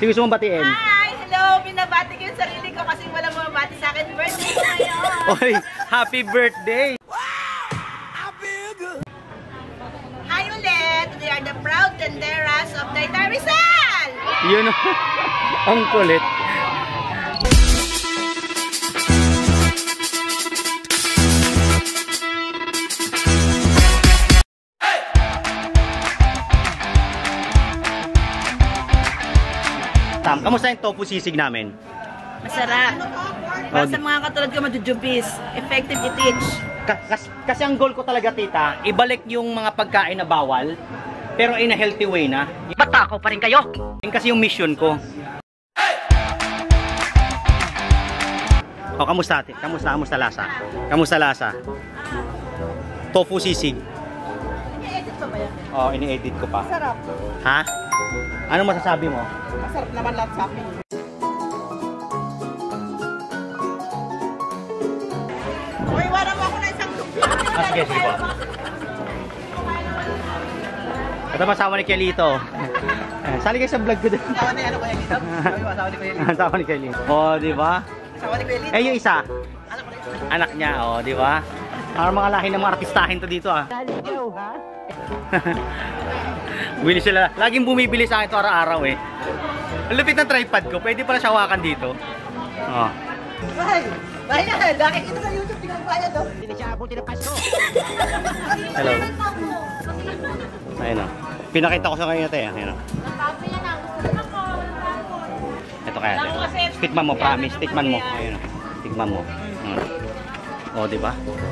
Sino gusto mong batiin? Hi! Hello! Binabati ko yung sarili ko kasi walang mabati sa akin. Birthday ko ngayon! Oy! Happy birthday! Hi ulit! They are the proud tenderas of Tiange, Ruzzel! Yun ang kulit. Kamusta yung tofu sisig namin? Masarap. Para sa mga katulad ko madujubis. Effective i-teach. Kasi ang goal ko talaga, tita, ibalik yung mga pagkain na bawal, pero in a healthy way na. Batakaw pa rin kayo! Yun kasi yung mission ko. O, kamusta ate? Kamusta lasa? Kamusta lasa? Tofu sisig. Ini-edit pa ba yan? Oo, ini-edit ko pa. Sarap. Ha? Ano masasabi mo? Masarap naman lahat sa akin. Uy, wala mo ako na isang lumpia. Sige po. Ito masawa ni Kelito. Sali kayo sa vlog ko din. Asawa ni ano ko yan dito? Asawa ni Kuya Lito. Asawa ni Kelito. Oo, di ba? Asawa ni Kuya Lito. Eh, yung isa? Anak ko na yun. Anak niya, oh, di ba? Para mga lahi ng mga artistahin to dito, ah. Ikaw, ha? Bumili sila. Laging bumibili sa akin ito araw-araw, eh. Ang lupit ng tripod ko. Pwede pala siya hawakan dito. Oh. Bayan! Laki kita sa YouTube, tingnan bayan, no? Hindi na siya abuti ng Pasko. Hello. Ayun, oh. Pinakita ko sa kanya ito, eh. Ayun, oh. Ito kaya, ito. Tikman mo, promise. Tikman mo. Ayun, oh. Tikman mo. Oh, di ba?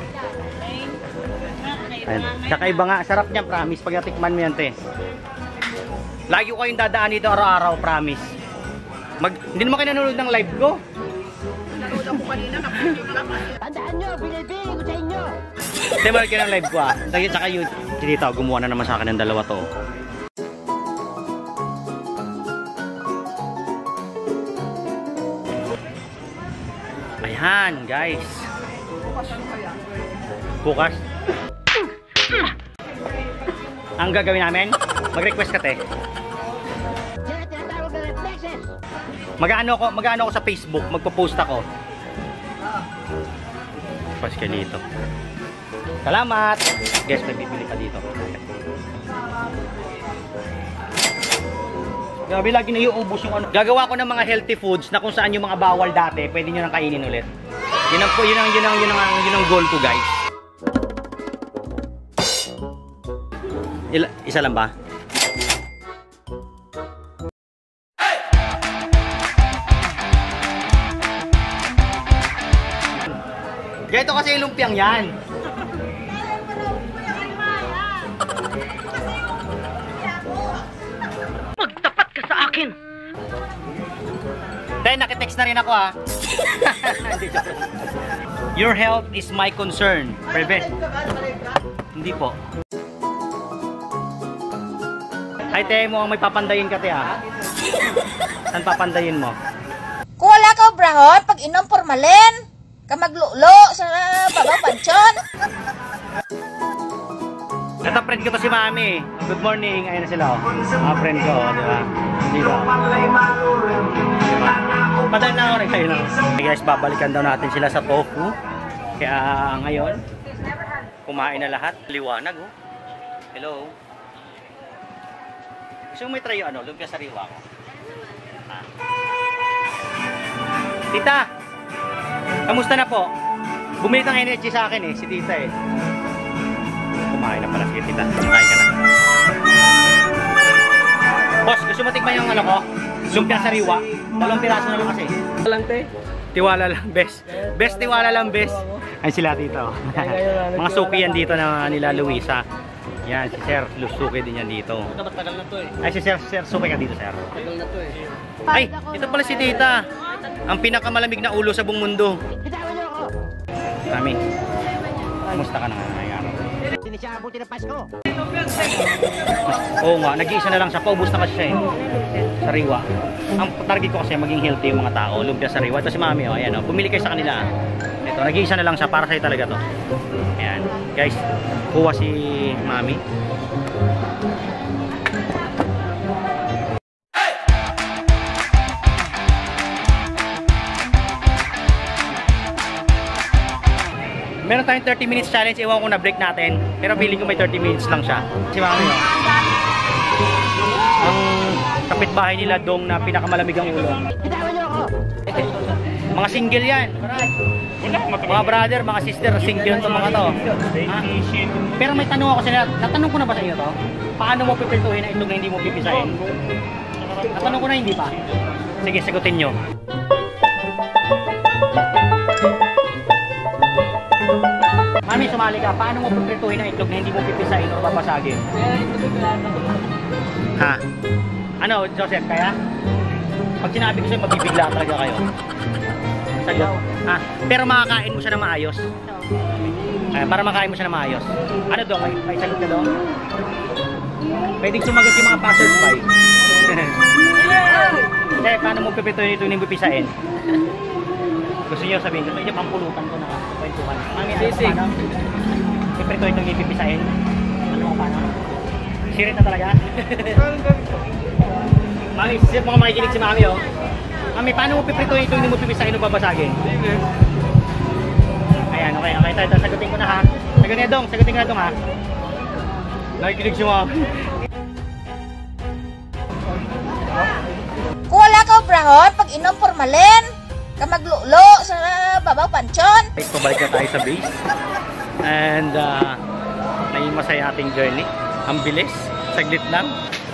Ayun. Kakaiba nga, sarap niya, promise. Pag natikman mo yan, te. Lagi ko kayong dadaan dito araw-araw, promise. Hindi naman kayo nanonood ng live ko. Nanonood ako kanina, tandaan nyo, binibigay ko sa inyo. Hindi, mahal kayo ng live ko, ah. Tsaka yun, dito, gumawa na naman sa akin ng dalawa to. Ayan, guys. Bukas. Ang gagawin namin, mag-request ka, te. Mag-ano ako sa Facebook, magpo-post ako. Pas ka dito. Salamat. Guys, may bibili ka dito. Grabe, lagi na iubos yung ano. Gagawa ko ng mga healthy foods na kung saan yung mga bawal dati, pwede nyo nang kainin ulit. Yun ang goal ko, guys. Isa lang ba? Ganito kasi yung lumpiang yan. Magtapat ka sa akin! Dahil nakitext na rin ako, ha. Your health is my concern. Prevent. Hindi po. Ay, te mo, may papandayin ka, te, ha. Saan papandayin mo? Kung wala ka brahon, pag inom formalin, ka maglulo sa babaw pansyon. Ito, friend ko to si Mami. Good morning. Ayun na sila, oh. Mga friend ko, di ba? Dito. Diba? Padaan na ako rin kayo, no? Okay, guys, babalikan daw natin sila sa tofu. Kaya ngayon, kumain na lahat. Liwanag, oh. Hello. Gusto mo may try yung ano? Lumpia sariwa ko. Ah. Tita! Kamusta na po? Bumili ng energy sa akin, eh. Si tita, eh. Kumain na pala si tita. Kumain ka na. Boss, gusto mo tikman yung ano ko? Lumpia sariwa. 2 piraso na lang kasi. Lang, te. Tiwala lang, best. Best tiwala lang, best. Ay sila dito. Mga suki yan dito na nila Luisa. Yan, si Sir Suki din yan dito. Tagal na to, eh. Ay, si Sir Suki ka dito, Sir. Tagal na to, eh. Ay, ito pala si tita. Ang pinakamalamig na ulo sa buong mundo. Kami. Kumusta ka na nga ngayong araw? Hindi siya abuti ng Pasko. Oo nga, nag-iisa na lang siya. Paubos na kasi siya, eh. Sariwa. Ang target ko kasi maging healthy yung mga tao. Lumpia sariwa. Ito si Mami, oh. Ayan, oh. Pumili kayo sa kanila. Ito, nag-iisa na lang siya. Para sa'yo talaga to. Ayan. Guys, kuha si Mami. Meron tayong 30 minutes challenge. Ewan ko na break natin. Pero feeling ko may 30 minutes lang siya. Si Mami, oh. Ang kapitbahay nila dong na pinakamalamig ang ulo. Mga single yan. Mga brother, mga sister, single to mga to. Ha? Pero may tanong ako sa inyo. Natanong ko na ba sa inyo to? Paano mo pipintuhin na itlog na hindi mo pipisahin? Natanong ko na hindi pa. Sige, sagutin nyo. Mami, sumali ka. Paano mo pipintuhin na itlog na hindi mo pipisahin o papasagin? Ha? Ano, Joseph, kaya? Pag sinabi ko sa'yo, mabibigla talaga kayo. Sagot. Ha? Pero makakain mo siya na maayos. Para makain mo siya na maayos. Ano doon? May sagot ka doon? Pwedeng sumagot yung mga passers-by. Eh, paano mo pipintuhin ito yung pipisahin? Gusto niyo sabihin, gusto niyo pampulutan ko na kwentuhan. Mami, ano? Pipintuhin itong ipipisahin. Ano mo paano? Sirit na talaga? Mami, mga makikinig si Mami, oh. Mami, paano mo pipintuhin itong hindi mo pipisahin o babasagin? Ayan, okay. Tayo, sagutin ko na ha. Sagutin ko na dong ha. Nakikinig si Mami. Kung wala ka obrahon, pag inom formalin, ka maglulo sa babaw pansyon. Pabalik na tayo sa base. And naging masaya ating journey. Ang bilis, saglit lang.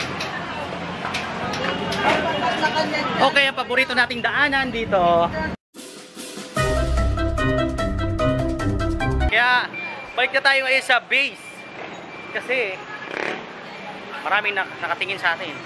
Okay, ang paborito nating daanan dito. Kaya, balik na tayo ngayon sa base. Kasi, maraming nakatingin sa atin.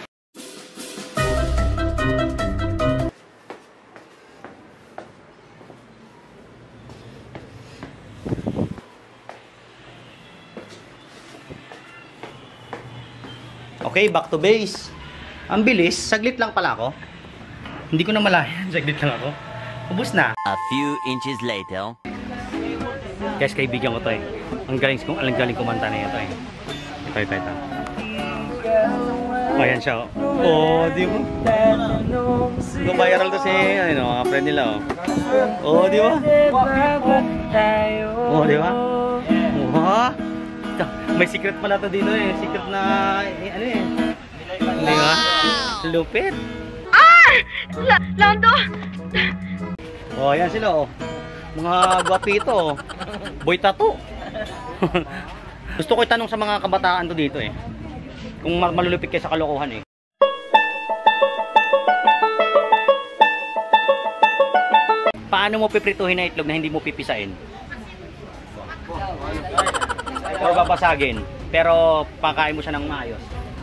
Okay, back to base. Ang bilis, saglit lang pala ako. Hindi ko na malayan, saglit lang ako. Ubus na. A few inches later. Guys, kaibigan ko to eh. Ang galing kumanta na ito eh. Ito. Oh, ayan siya. Oh, di ba? Viral to si, mga friend nila oh. Oh, di ba? Oh, di ba? Oh, may secret pala to dito eh. Secret na, ano eh. Di ba? Lupit. Lando! Oh, ayan sila oh. Mga gwapito oh. Boy tattoo. Gusto ko itanong sa mga kabataan to dito eh. Kung malulupit kayo sa kalokohan eh. Paano mo piprituhin na itlog na hindi mo pipisain? Or babasagin, pero pakain mo siya ng maayos.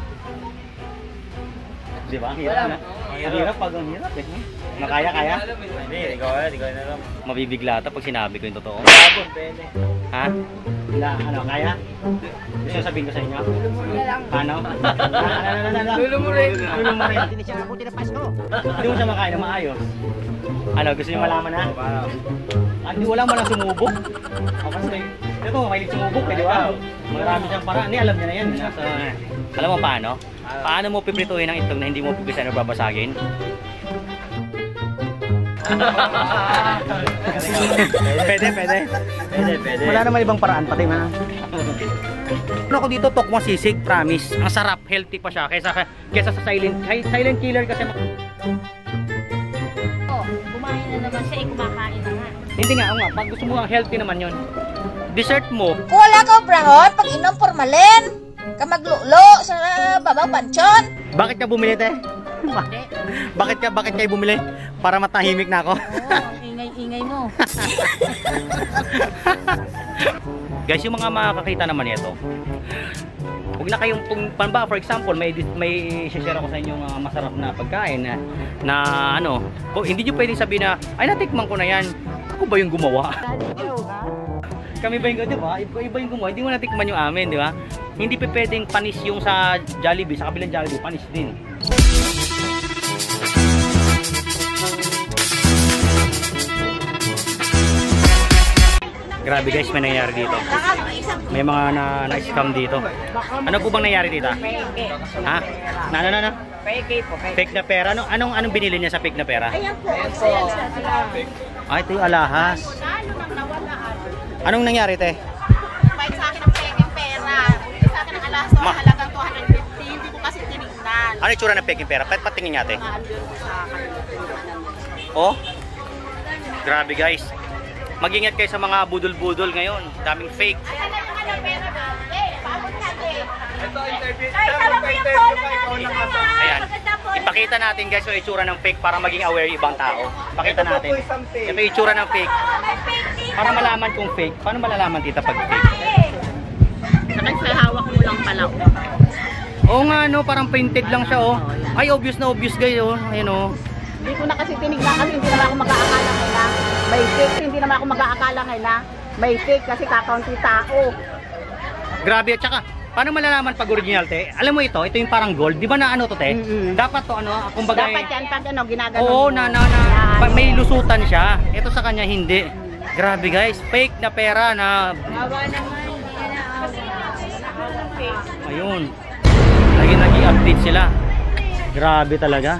Di ba? Hirap na. Hirap pag ang hirap eh. Makaya? Hindi ko alam. Mabibigla ito pag sinabi ko yung totoo. Ha? Ano, kaya? Gusto sabihin ko sa inyo? Ano? Lulo mo rin. Hindi siya nabuti na Pasko. Hindi mo siya makain na maayos. Ano, gusto niyo malaman na? Hindi wala mo lang sumubok. O kasi, ito, mahilig sumubok eh, di ba? Marami siyang paraan. Alam niya na yan. Alam mo paano? Paano mo piprituhin ang itlog na hindi mo pipisahin o babasagin? Pwede. Wala naman ibang paraan pati man. Ano ako dito, tokwa sisig, promise. Ang sarap, healthy pa siya kaysa sa silent killer kasi. Oh, kumain na naman siya, kumakain na nga. Hindi nga, pag gusto mo ang healthy naman yon. Dessert mo. Kung wala ka obrahon, pag inom formalin, ka maglulo sa babaw pansyon. Bakit ka bumili, te? Bakit kayo bumili? Para matahimik na ako. Ang ingay-ingay mo. Guys, yung mga makakakita naman ito, huwag na kayong for example, may share ako sa inyo masarap na pagkain na ano, hindi nyo pwedeng sabihin na, ay natikman ko na yan. Ako ba yung gumawa? Kami ba yung, di ba? Iba yung gumawa, hindi mo natikman yung amin, di ba? Hindi pa pwedeng panis yung sa Jollibee, sa kabilang Jollibee, panis din. Grabe guys, may nangyari dito. May mga na-scam dito. Ano po bang nangyari dito? Ha? Ano? Fake na pera. Anong binili niya sa fake na pera? Ayan po. Ah, ito yung alahas. Anong nangyari, te? Bayad sa akin ng peking pera. Bumili sa akin ng alas to, halagang 250. Hindi ko kasi tinignan. Ano yung tsura ng peking pera? Patingin niya, te. Andun ko sa akin. Oh. Grabe, guys. Mag-ingat kayo sa mga budol-budol ngayon. Daming fake. Ayan na yung ano, pera ba? Paabot natin. Ito, interview. Ay, tama ko yung photo natin. Ayan. Ipakita natin, guys, yung itsura ng fake para maging aware yung ibang tao. Pakita natin. Ito yung itsura ng fake. Para malaman kung fake. Paano malalaman, tita, pag fake? Kasi hawak mo lang pala. Oo nga, no, parang painted lang siya, oh. Ay, obvious na obvious, guys, oh. Ayun, oh. Hindi ko na kasi tinignan kasi hindi naman ako mag-aakala ngayon. May fake, hindi naman ako mag-aakala ngayon. May fake kasi kakaunti tao. Grabe, at saka, paano malalaman pag original, te? Alam mo ito yung parang gold. Di ba na ano to, te? Dapat to, ano, kumbaga... Dapat yan pag ano, ginaganon Oo, mo. may lusutan siya. Ito sa kanya, hindi. Grabe, guys. Fake na pera na... Awa naman. Ayun. Naging update sila. Grabe talaga.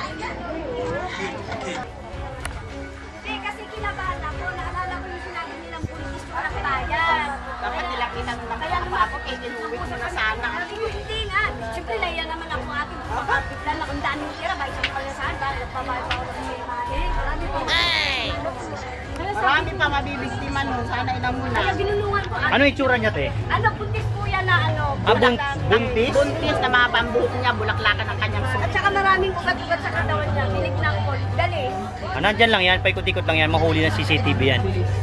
Kasi kinabahan ako, naalala ko yung sinabi nilang pulis ko ng bayan. Dapat nilapitan mo lang Kaya ako naman ako, kaya inuwi ko na sana. Hindi nga. Siyempre, layan naman ako ating kapatid na nakandaan mo tira. Ba isang palasahan ba? Nagpabayad pa ako ng mga mali. Marami po. Marami pa mabibiktima nun. Sana ilan mo na. Kaya binulungan ko. Ano yung tsura niya, te? Ano, buntis po yan na ano. Buntis? Buntis na mga pambuhok niya, bulaklakan ng kanyang suot. At saka maraming ugat-ugat sa katawan niya. Bilig na ako. Dali. Nandyan lang yan. Paikot-ikot lang yan. Mahuli ng CCTV yan.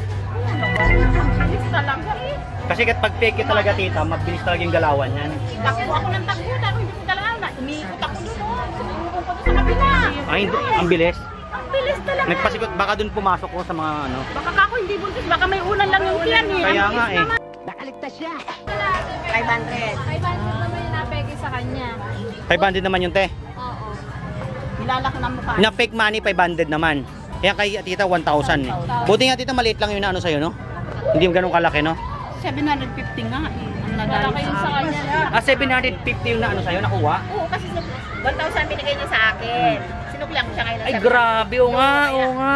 Bilis talaga eh. Kasi pag fake talaga, tita, mabilis talaga yung galawan yan. Takbo ako ng takbo, pero hindi ko talaga na. Umiikot ako doon. Sumubong ko doon sa kabila. Ay, hindi. Ang bilis. Ang bilis talaga. Nagpasikot. Baka dun pumasok ko sa mga ano. Baka ako hindi buntis, baka may ulan lang yung tiyan eh. Kaya Ang nga bilis eh. naman. 500. 500 naman yung napegi sa kanya. 500 naman yung te. Oo. Nilala ko ng mukha. Na fake money, 500 naman. Kaya kay tita, 1,000 eh. Buti nga tita, maliit lang yun na ano sa'yo, no? Hindi yung ganun kalaki, no? 750 nga eh. Ang nagalit Yung sa kanya. Ah, 750 yung na ano sa'yo, nakuha? Oo, kasi 1,000 binigay niya sa akin. Sinuklang ko siya ngayon. Ay, grabe, oo nga, oo nga.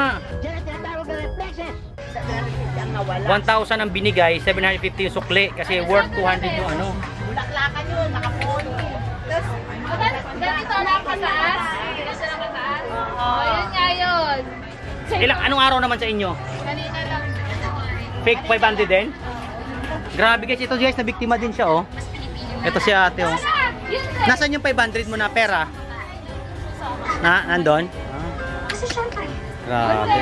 Ang nawala. 1,000 ang binigay, 750 yung sukli. Kasi worth 200 yung ano. Bulaklakan yun, nakapon. Ganito lang kataas. Ganito lang kataas. Oo. Yun nga yun. Anong araw naman sa inyo? Kanina lang. Fake 500 din? Grabe guys, ito guys, nabiktima din siya, oh. Ito si ate, oh. Nasaan yung 500 mo na pera? Nandun? Kasi syempre. Grabe.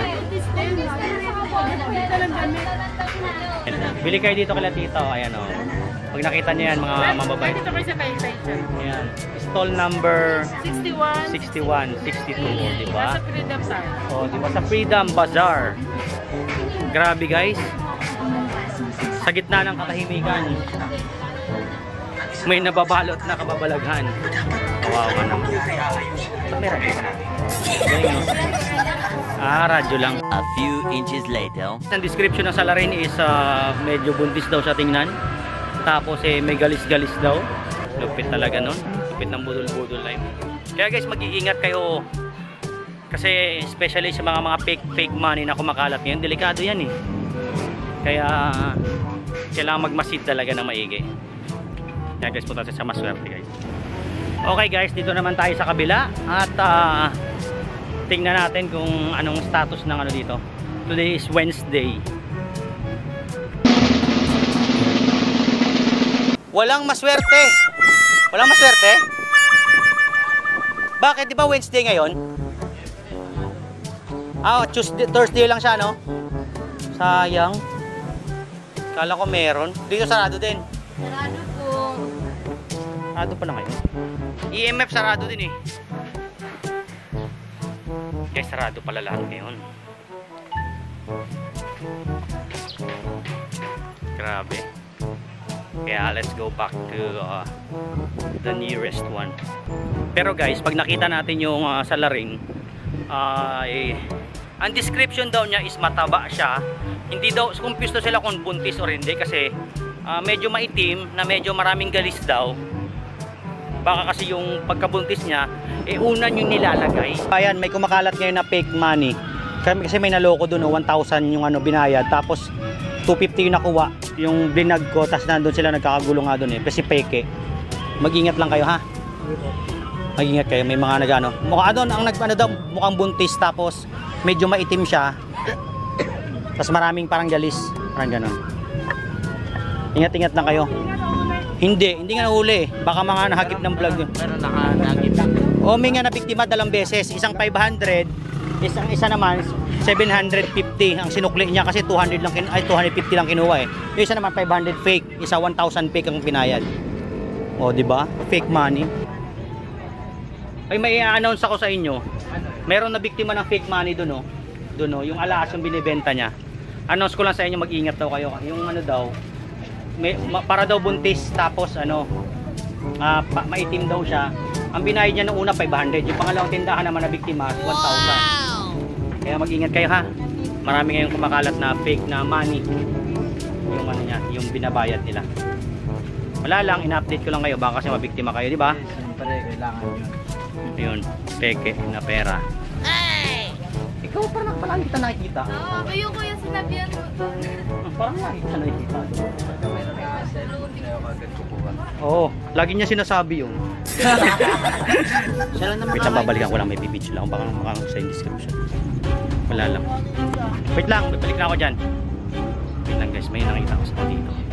Bili kayo dito kala tita, oh. Ayan, oh. Pag nakita niyo yan, mga mababay. Dito kayo sa kaysay dyan. Ayan. Stall number 61. 61, 62, di ba? Nasa Freedom Star. Oh, di ba sa Freedom Bazaar. Grabe guys. Sa gitna ng katahimikan. May nababalot na kababalaghan. Kawawa naman. May radyo ka na. Galing, no? Ah, radyo lang. A few inches later. Ang description ng salarin is medyo buntis daw sa tingnan. Tapos may galis-galis daw. Lupit talaga nun. Lupit ng budol-budol life. Kaya guys, mag-iingat kayo. Kasi especially sa mga fake money na kumakalat ngayon, delikado yan eh. Kaya kailangan magmasid talaga ng maigi. Kaya guys, punta sa maswerte guys. Okay guys, dito naman tayo sa kabila. At tingnan natin kung anong status ng ano dito. Today is Wednesday. Walang maswerte. Walang maswerte? Bakit? Di ba Wednesday ngayon? Ah, Thursday lang siya, no? Sayang. Kala ko meron. Dito sarado din. Sarado po. Sarado pa na ngayon. EMF sarado din eh. Guys, sarado pala lahat ngayon. Grabe. Kaya let's go back to the nearest one. Pero guys, pag nakita natin yung salaring, ang description daw niya is mataba siya. Hindi daw, confused daw sila kung buntis or hindi kasi medyo maitim na medyo maraming galis daw. Baka kasi yung pagkabuntis niya, unan yung nilalagay. Ayan, may kumakalat ngayon na fake money. Kasi may naloko doon, 1,000 yung ano binayad. Tapos 250 yung nakuha. Yung blinag ko, tas nandun sila nagkakagulo nga doon eh. Kasi peke. Mag-ingat lang kayo ha. Mag-ingat kayo, may mga nagano. Mukha doon ang nagano daw, mukhang buntis tapos medyo maitim siya. Tapos maraming parang galis, parang gano'n. Ingat-ingat lang kayo. Hindi nga nahuli. Baka mga nahagip ng vlog yun. Pero nahagip. O may nga nabiktima dalawang beses. Isang 500, isa naman 750 ang sinukli niya kasi 250 lang kinuha eh. Yung isa naman 500 fake, isa 1,000 fake ang pinayad. O di ba? Fake money. Ay may i-announce ako sa inyo. Meron na biktima ng fake money doon oh. Doon oh, yung alas yung binibenta niya. Announce ko lang sa inyo, mag-ingat daw kayo. Yung ano daw, para daw buntis tapos ano, maitim daw siya. Ang binayad niya noong una 500, yung pangalawang tindahan naman na biktima 1,000. Kaya mag-ingat kayo ha. Marami ngayong kumakalat na fake na money. Yung ano niya, yung binabayad nila. Wala lang, ina-update ko lang kayo baka kasi mabiktima kayo, di ba? Siyempre, kailangan yun. Yun, peke na pera. Ikaw parang palagi kita nakikita. Oo, kayo kuya sinabihan mo. Parang lagi kita nakikita. Meron na cellphone sa'yo kagad kukuha. Oo, lagi niya sinasabi yun. Siya lang naman. Wait lang, babalikan ko lang, may pipitch lang. Baka makakang sa description. Wala lang. Wait lang, balik na ako dyan. Wait lang guys, may nakita ko sa dito.